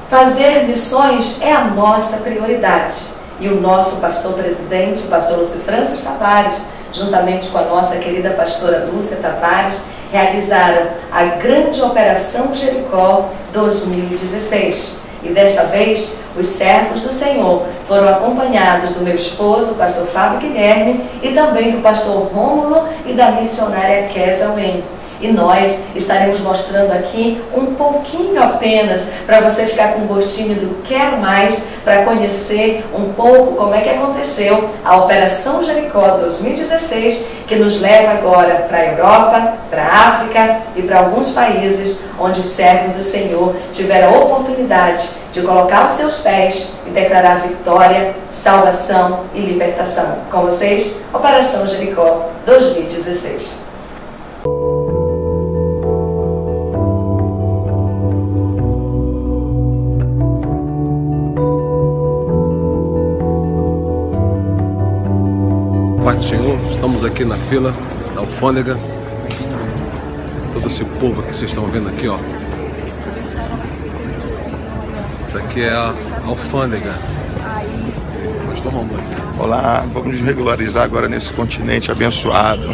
Fazer missões é a nossa prioridade. E o nosso pastor-presidente, o pastor Lúcio Francis Tavares, juntamente com a nossa querida pastora Lúcia Tavares, realizaram a grande Operação Jericó 2016. E desta vez, os servos do Senhor foram acompanhados do meu esposo, o pastor Fábio Guilherme, e também do pastor Rômulo e da missionária Kesselman. E nós estaremos mostrando aqui um pouquinho apenas para você ficar com gostinho do quero mais, para conhecer um pouco como é que aconteceu a Operação Jericó 2016, que nos leva agora para a Europa, para a África e para alguns países onde os servos do Senhor tiveram a oportunidade de colocar os seus pés e declarar vitória, salvação e libertação. Com vocês, Operação Jericó 2016. Pai do Senhor, estamos aqui na fila da alfândega. Todo esse povo que vocês estão vendo aqui, ó. Isso aqui é a alfândega. Pastor Romulo. Olá, vamos nos regularizar agora nesse continente abençoado.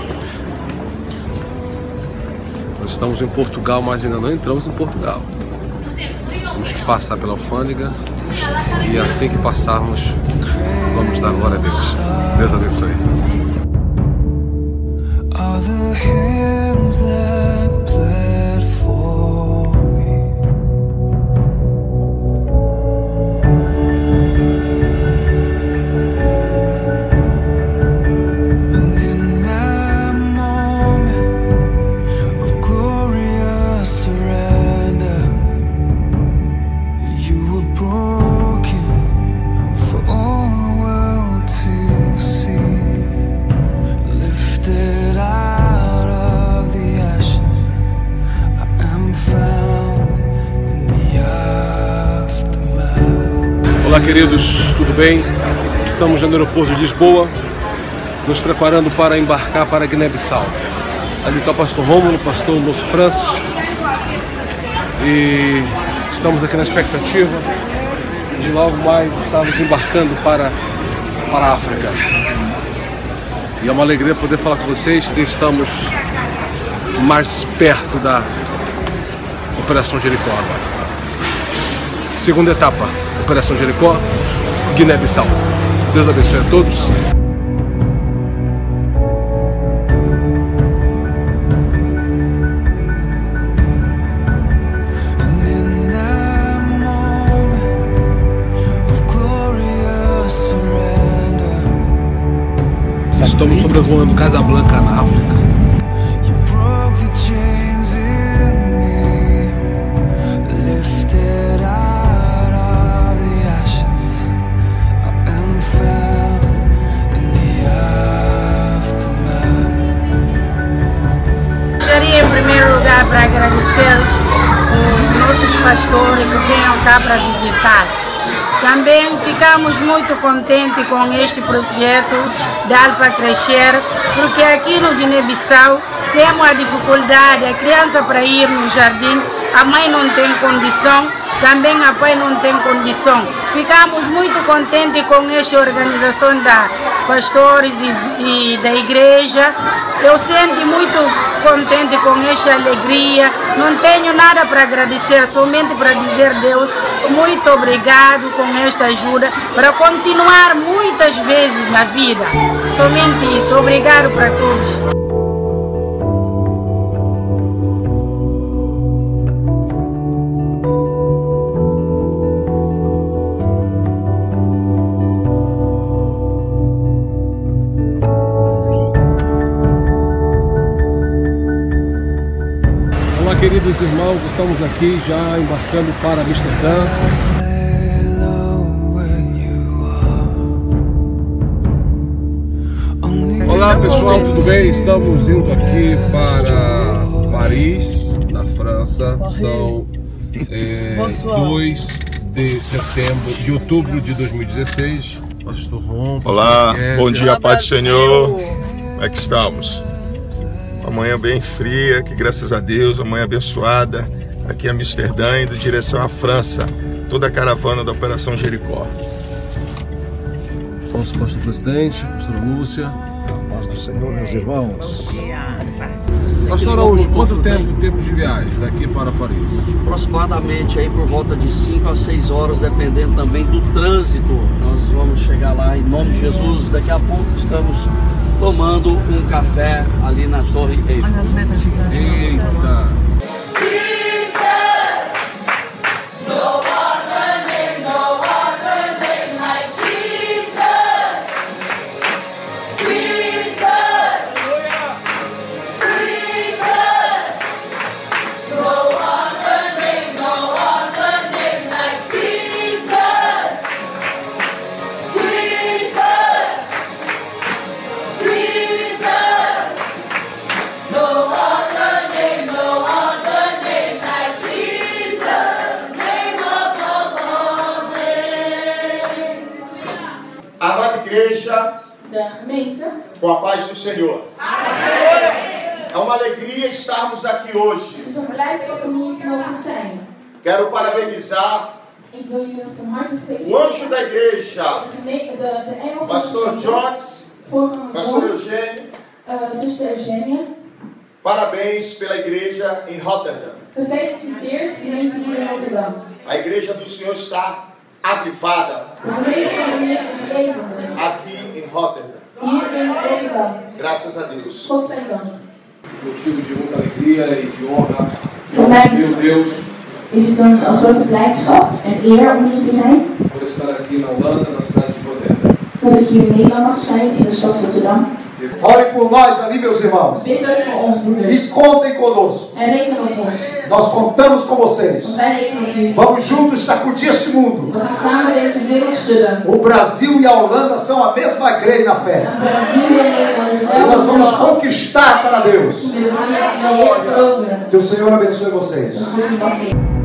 Nós estamos em Portugal, mas ainda não entramos em Portugal. Temos que passar pela alfândega e assim que passarmos, vamos dar glória a Deus. Deus abençoe. Olá, queridos, tudo bem? Estamos no aeroporto de Lisboa, nos preparando para embarcar para Guiné-Bissau. Ali está o pastor Rômulo, o pastor Lúcio Francis, e estamos aqui na expectativa de logo mais estarmos embarcando para a África. E é uma alegria poder falar com vocês que estamos mais perto da Operação Jericó agora. Segunda etapa, Operação Jericó, Guiné-Bissau. Deus abençoe a todos. Estamos sobrevoando Casablanca, na África. Gostaria em primeiro lugar para agradecer os nossos pastores que venham cá para visitar. Também ficamos muito contentes com este projeto Dar para Crescer, porque aqui no Guiné-Bissau temos a dificuldade, a criança para ir no jardim, a mãe não tem condição, também a pai não tem condição. Ficamos muito contentes com esta organização da pastores e da igreja. Eu sinto muito contente com esta alegria. Não tenho nada para agradecer, somente para dizer a Deus muito obrigado com esta ajuda, para continuar muitas vezes na vida. Somente isso. Obrigado para todos. Olá, queridos irmãos, estamos aqui já embarcando para Amsterdã. Olá pessoal, tudo bem? Estamos indo aqui para Paris, na França. São 2 de outubro de 2016. Pastor Ron, Olá, bom dia, Pai do Senhor. Como é que estamos? Uma manhã bem fria, que graças a Deus, uma manhã abençoada. aqui em Amsterdã, indo em direção à França, toda a caravana da Operação Jericó. Nosso pastor presidente, pastora Lúcia. A paz do Senhor, meus irmãos. Pastor Araújo, quanto tempo de viagem daqui para Paris? Aproximadamente aí por volta de 5 a 6 horas, dependendo também do trânsito. Nós vamos chegar lá em nome de Jesus. Daqui a pouco estamos tomando um café ali na Torre Eiffel. Eita! Igreja, com a paz do Senhor. É uma alegria estarmos aqui hoje. Quero parabenizar o anjo da igreja, pastor Jones, pastor Eugênio. Parabéns pela igreja em Rotterdam. A igreja do Senhor está avivada aqui em Rotterdam. Graças a Deus. Motivo de muita alegria e de honra. Meu Deus. Is het een grote blijdschap en eer om hier te zijn? Por estar aqui na Holanda, na cidade de Rotterdam. Dat ik hier in Nederland mag zijn, in de stad Rotterdam. Ore por nós ali, meus irmãos. Bid ook voor ons, broeders. E contem conosco. En reken op ons. Nós contamos com vocês. Want wij rekenen op u. Vamos juntos sacudir esse mundo. We gaan samen deze wereld schudden. O Brasil e a Holanda são a mesma grei na fé. Brazilië en Nederland is E nós vamos conquistar para Deus. We gaan de Heer veroveren. Que o Senhor abençoe vocês. Dat is goed,